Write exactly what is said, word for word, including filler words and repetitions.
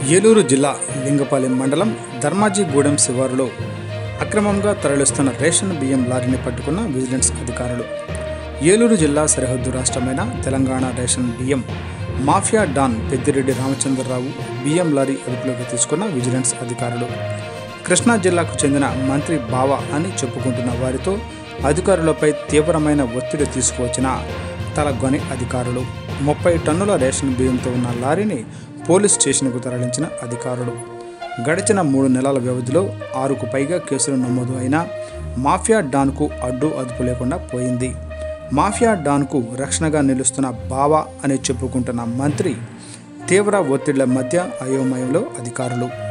ఏలూరు జిల్లా లింగపాలెం మండలం ధర్మాజిగూడెం శివారులో అక్రమంగా తరలిస్తున్న రేషన్ బియ్యం లారీని పట్టుకున్న విజిలెన్స్ అధికారులు. ఏలూరు జిల్లా సరిహద్దు రాష్ట్రమైన తెలంగాణ రేషన్ బియ్యం మాఫియా డాన్ పెద్దిరెడ్డి రామచంద్రరావు బియ్యం లారీ అదుపులోకి తీసుకున్న విజిలెన్స్ అధికారులు. కృష్ణా జిల్లాకు చెందిన మంత్రి బావ అని చెప్పుకుంటున్న వారితో అధికారులపై తీవ్రమైన ఒత్తిడి తీసుకువచ్చిన తలగొని అధికారులు. ముప్పై టన్నుల రేషన్ బియ్యంతో ఉన్న లారీని పోలీస్ స్టేషన్కు తరలించిన అధికారులు. గడిచిన మూడు నెలల వ్యవధిలో ఆరుకు పైగా కేసులు నమోదు అయినా మాఫియా డాన్కు అడ్డు అదుపు లేకుండా పోయింది. మాఫియా డాన్కు రక్షణగా నిలుస్తున్న బావా అని చెప్పుకుంటున్న మంత్రి తీవ్ర ఒత్తిళ్ల మధ్య అయోమయంలో అధికారులు.